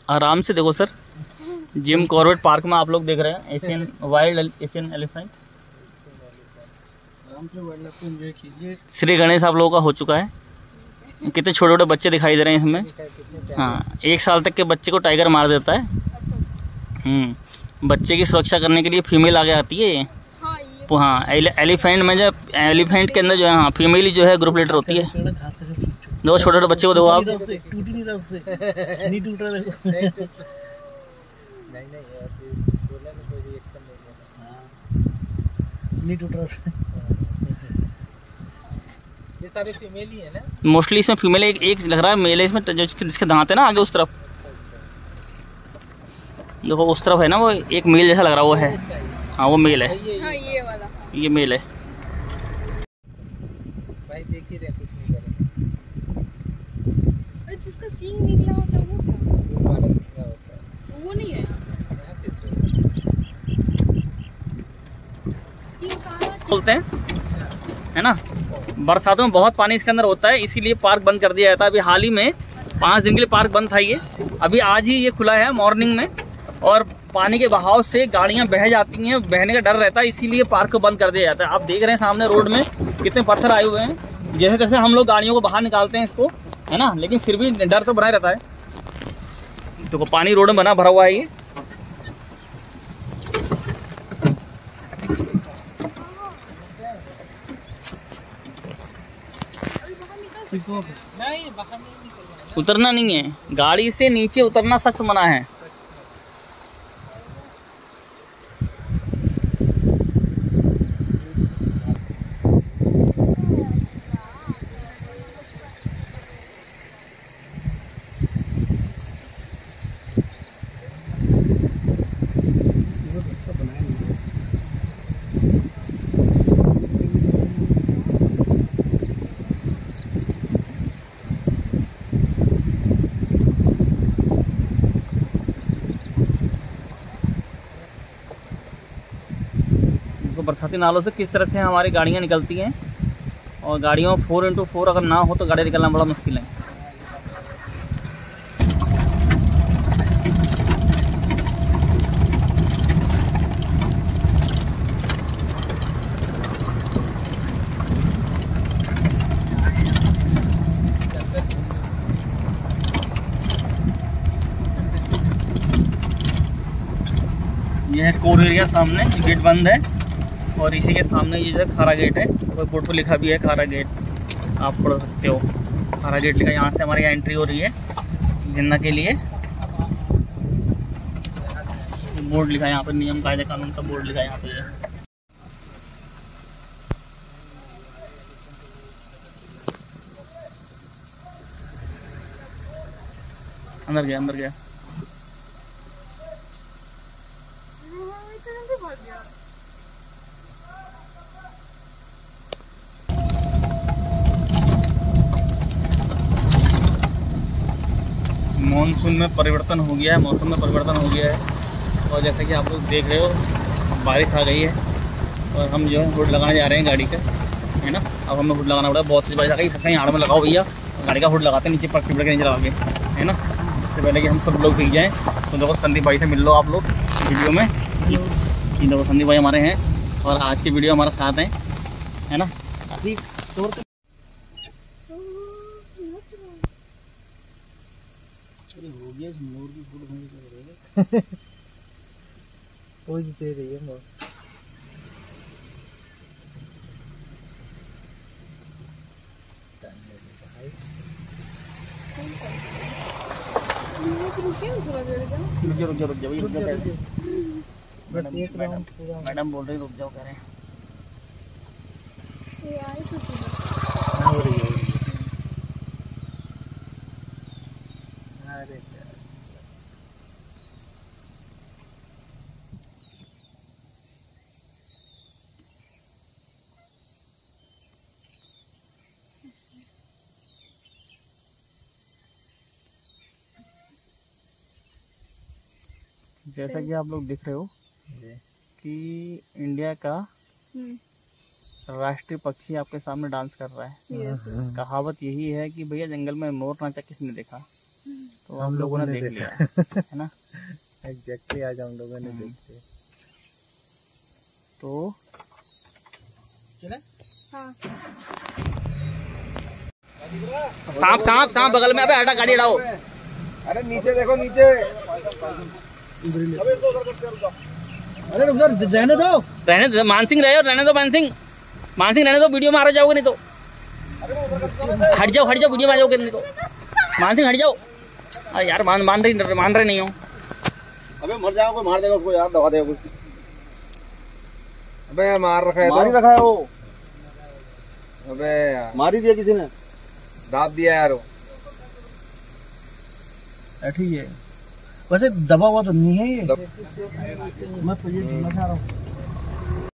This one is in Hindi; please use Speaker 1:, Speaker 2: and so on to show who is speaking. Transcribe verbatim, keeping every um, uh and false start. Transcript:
Speaker 1: आराम से देखो सर, जिम कॉर्बेट पार्क में आप लोग देख रहे हैं एशियन वाइल्ड एशियन एलिफेंट। आराम से वाइल्ड लाइफ को एंजॉय कीजिए। श्री गणेश आप लोगों का हो चुका है। कितने छोटे छोटे बच्चे दिखाई दे रहे हैं इसमें। हाँ, एक साल तक के बच्चे को टाइगर मार देता है। हम्म बच्चे की सुरक्षा करने के लिए फीमेल आगे आती है ये। हाँ, एलिफेंट में जो एलिफेंट के अंदर जो है, हाँ, फीमेल ही जो है ग्रुप लीडर होती है। देखो छोटे छोटे बच्चे को देखो आप। नहीं टूट रहा देखो। नहीं टूट रहा। ये सारे फीमेल ही है ना? मोस्टली इसमें फीमेल एक एक लग रहा है, मेल है इसमें, जो जिसके दांत है ना आगे उस तरफ। देखो उस तरफ है ना, वो एक मेल जैसा लग रहा है, वो है। हाँ वो मेल है। हाँ, ये वाला। ये मेल है। भाई देख ही रहे, कुछ नहीं करेंगे। अरे जिसका सींग निकला होता है वो क्या? वो वाला सींग होता है, वो नहीं है। बोलते हैं है ना, बरसातों में बहुत पानी इसके अंदर होता है, इसीलिए पार्क बंद कर दिया जाता है। अभी हाल ही में पाँच दिन के लिए पार्क बंद था ये, अभी आज ही ये खुला है मॉर्निंग में। और पानी के बहाव से गाड़ियां बह जाती हैं, बहने का डर रहता है, इसीलिए पार्क को बंद कर दिया जाता है। आप देख रहे हैं सामने रोड में कितने पत्थर आए हुए हैं। जैसे तैसे हम लोग गाड़ियों को बाहर निकालते हैं इसको, है ना, लेकिन फिर भी डर तो बना रहता है। देखो पानी रोड में बना भरा हुआ है ये। उतरना नहीं है, गाड़ी से नीचे उतरना सख्त मना है। बरसाती नालों से किस तरह से हमारी गाड़ियाँ निकलती हैं, और गाड़ियों फोर इंटू फोर अगर ना हो तो गाड़ी निकलना बड़ा मुश्किल है। यह है कोर एरिया, सामने गेट बंद है, और इसी के सामने ये जो खारा गेट है, और बोर्ड पर लिखा भी है खारा गेट, आप पढ़ सकते हो। खारा गेट लिखा, यहाँ से हमारी यहाँ एंट्री हो रही है जिन्ना के लिए। बोर्ड लिखा है यहाँ पे, नियम कायदे कानून का बोर्ड लिखा है यहाँ पे। अंदर गया अंदर गया मानसून में परिवर्तन हो गया है, मौसम में परिवर्तन हो गया है, और जैसा कि आप लोग देख रहे हो बारिश आ गई है, और हम जो है हुड लगाने जा रहे हैं गाड़ी का, है ना। अब हमें हुड लगाना पड़ा, बहुत सी बारिश आ गई। कहीं आड़ में लगाओ भैया, गाड़ी का हुड लगाते हैं नीचे, पट के नीचे लगा के, है ना। इससे पहले कि हम सब लोग भीग जाएँ, तो देखो संदीप भाई से मिल लो आप लोग वीडियो में। ये देखो संदीप भाई हमारे हैं, और आज की वीडियो हमारे साथ हैं, है ना। काफ़ी तौर हो गया मोर की फूल खाने वो जीते रही है मोर। रुक जाओ रुक जाओ रुक जाओ रुक जाओ मैडम बोल रही रुक जाओ, कह रहे हैं। अरे जैसा कि आप लोग देख रहे हो कि इंडिया का राष्ट्रीय पक्षी आपके सामने डांस कर रहा है। कहावत यही है कि भैया जंगल में मोर नाचा किसने देखा। तो तो हम लोगों ने देख लिया है ना।
Speaker 2: एग्जैक्टली आज हम लोगों ने देखते
Speaker 1: तो सांप सांप सांप बगल में। अबे हटा, गाड़ी हटाओ।
Speaker 2: अरे नीचे देखो, नीचे। अरे उधर रहने दो,
Speaker 1: रहने दो मानसिंह, रहे रहने दो मानसिंह, मानसिंह रहने दो, वीडियो में आ जाओगे नहीं तो। हट जाओ हट जाओ, वीडियो में आ जाओगे नहीं तो। मानसिंह हट जाओ। अरे यार मान मान रही मान रहे नहीं हो।
Speaker 2: अबे मर जाओगे, मार देगा उसको यार, दबा देगा कुछ। अबे मार रखा है, मार ही रखा है वो। अबे यार मार ही दिया किसी ने, दाब दिया यार वो। ठीक है, वैसे दबा हुआ तो नहीं है ये। मैं तो ये समझ आ रहा हूँ।